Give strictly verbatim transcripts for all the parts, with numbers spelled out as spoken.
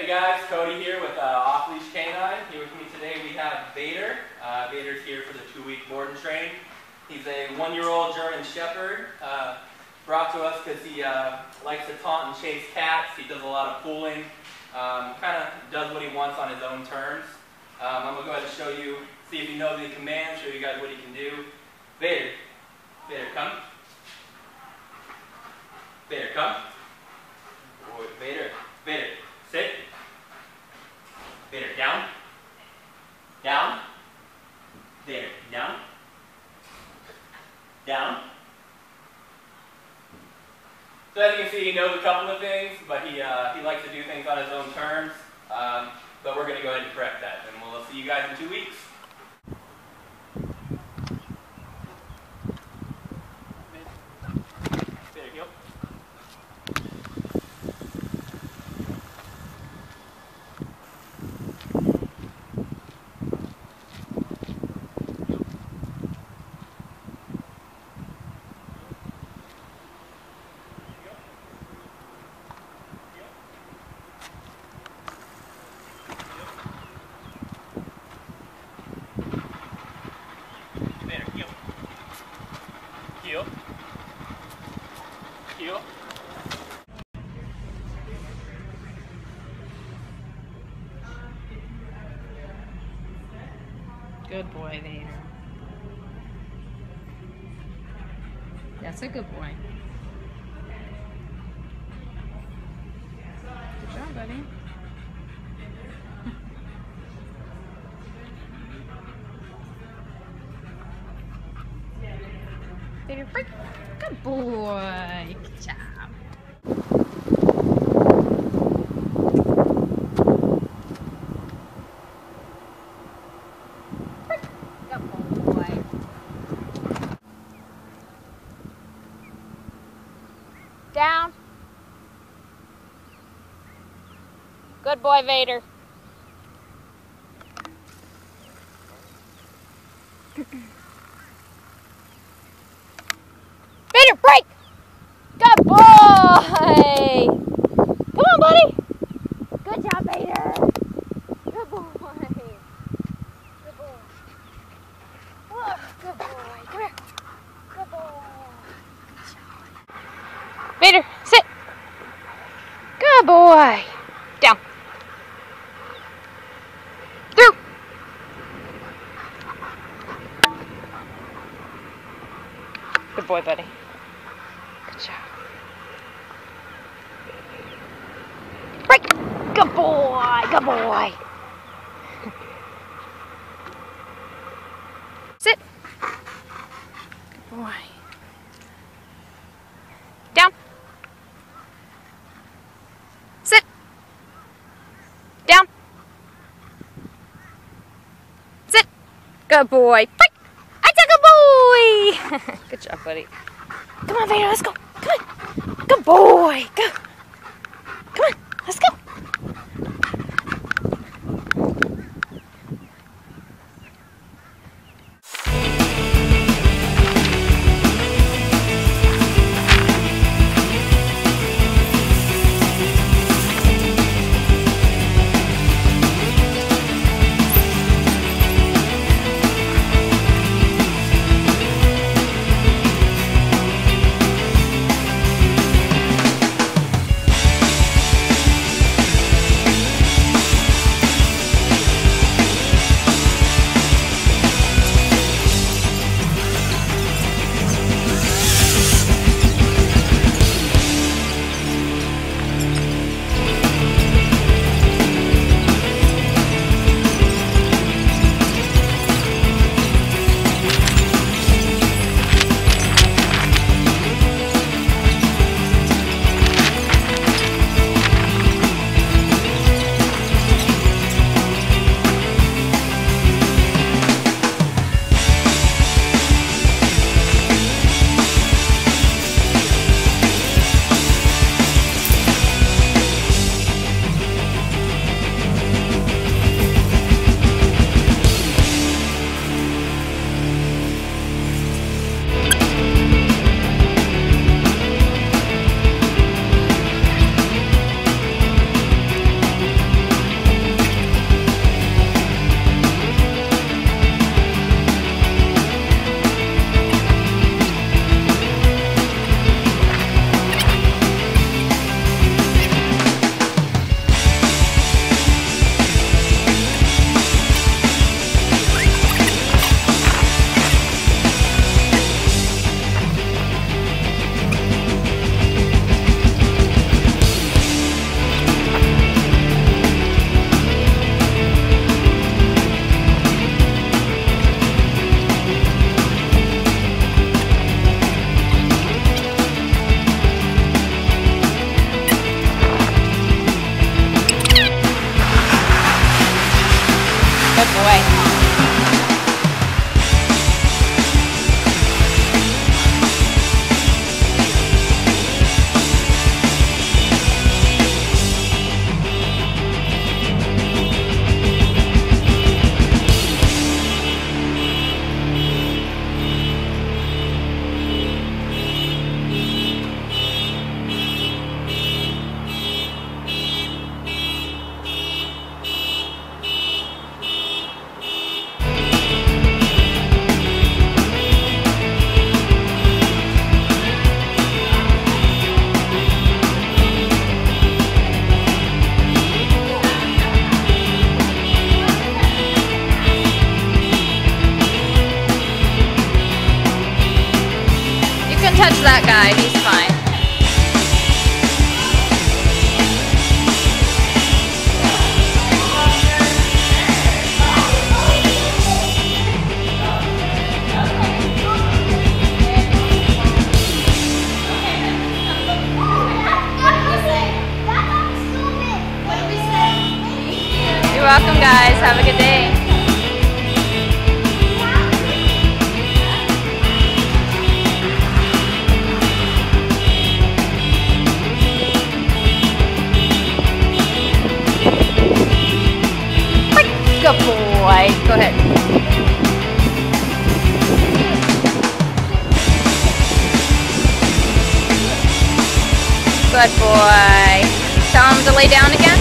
Hey guys, Cody here with uh, Off Leash Canine. Here with me today we have Vader. Uh, Vader's here for the two-week board and train. He's a one-year-old German Shepherd, uh, brought to us because he uh, likes to taunt and chase cats. He does a lot of pulling, um, kind of does what he wants on his own terms. Um, I'm going to go ahead and show you, see if you know the commands, show you guys what he can do. Vader, Vader, come. Vader, come. Boy, Vader, Vader, sit. Vader, down. Down. Vader, down. Down. So as you can see, he knows a couple of things, but he, uh, he likes to do things on his own terms. Um, but we're going to go ahead and correct that, and we'll see you guys in two weeks. Vader, heel. Heel. Heel. Good boy, Vader. That's a good boy. Good job, buddy. Vader, break. Good boy. Good job. Break. Good boy. Down. Good boy, Vader. Vader, break! Good boy! Come on, buddy! Good job, Vader! Good boy! Good boy! Oh, good boy! Come here! Good boy! Vader, sit! Good boy! Down! Through! Good boy, buddy. Good job. Break! Good boy! Good boy! Sit! Good boy. Down! Sit! Down! Sit! Good boy! Break! I took a boy! Good job, buddy. Come on, Vader, let's go. Come on. Good boy. Go. Come on, let's go. boy. Touch that guy, he's fine. You're welcome, guys. Have a good day. Good boy. Go ahead. Good boy. Tell him to lay down again.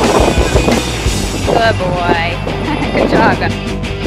Good boy. Good job.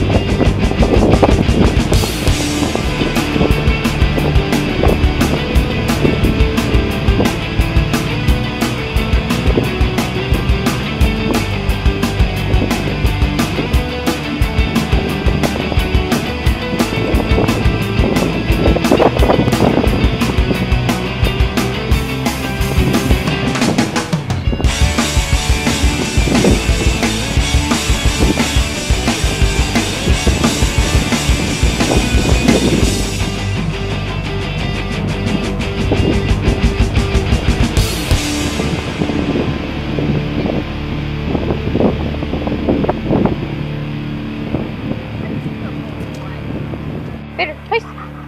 Vader, place.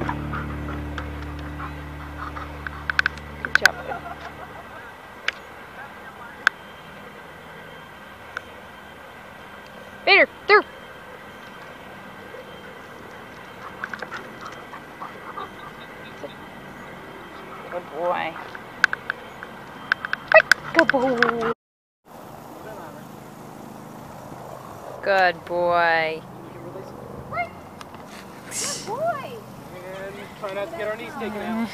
Good job, Vader. Vader, through. Good boy. Good boy. Good boy. Boy. And try not to get our knees taken out.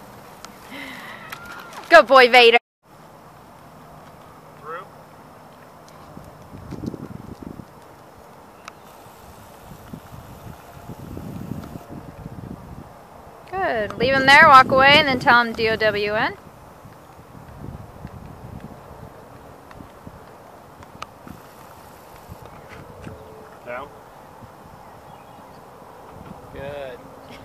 Good boy, Vader. Through. Good. Leave him there, walk away, and then tell him D O W N. Down. Good.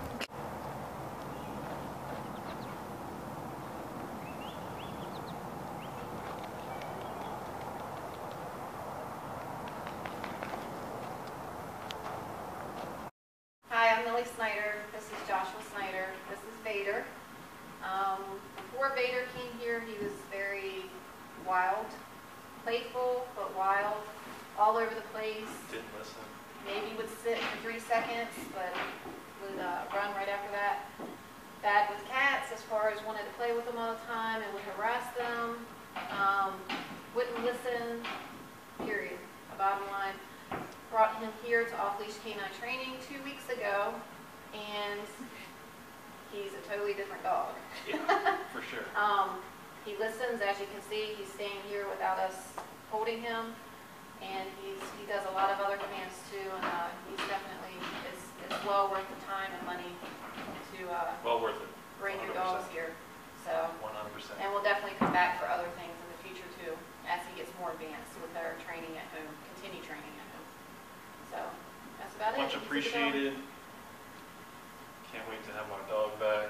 Hi, I'm Millie Snyder. This is Joshua Snyder. This is Vader. Um, before Vader came here, he was very wild, playful, but wild, all over the place. Didn't listen. Maybe would sit for three seconds, but would uh, run right after that. Bad with cats as far as wanted to play with them all the time and would harass them. Um, wouldn't listen, period. A bottom line. Brought him here to off-leash canine training two weeks ago, and he's a totally different dog. Yeah, for sure. um, he listens, as you can see. He's staying here without us holding him. And he's, he does a lot of other commands too, and uh, he's definitely, it's, it's well worth the time and money to uh, well worth it. bring your one hundred percent. dogs here. So, one hundred percent. and we'll definitely come back for other things in the future too, as he gets more advanced with our training at home, continue training at home. So, that's about Much it. appreciated. Can't wait to have my dog back.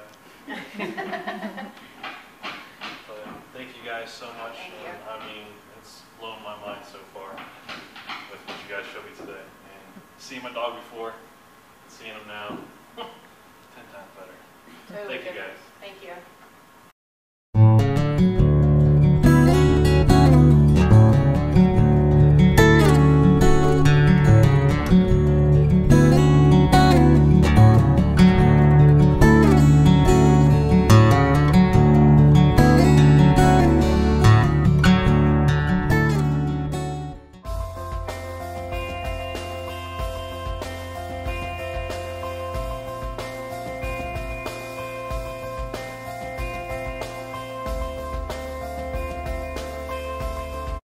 But thank you guys so much. Thank you. And, I mean, it's blown my mind so far with what you guys showed me today. And seen my dog before and seeing him now. Ten times better. Totally Thank you different. guys. Thank you.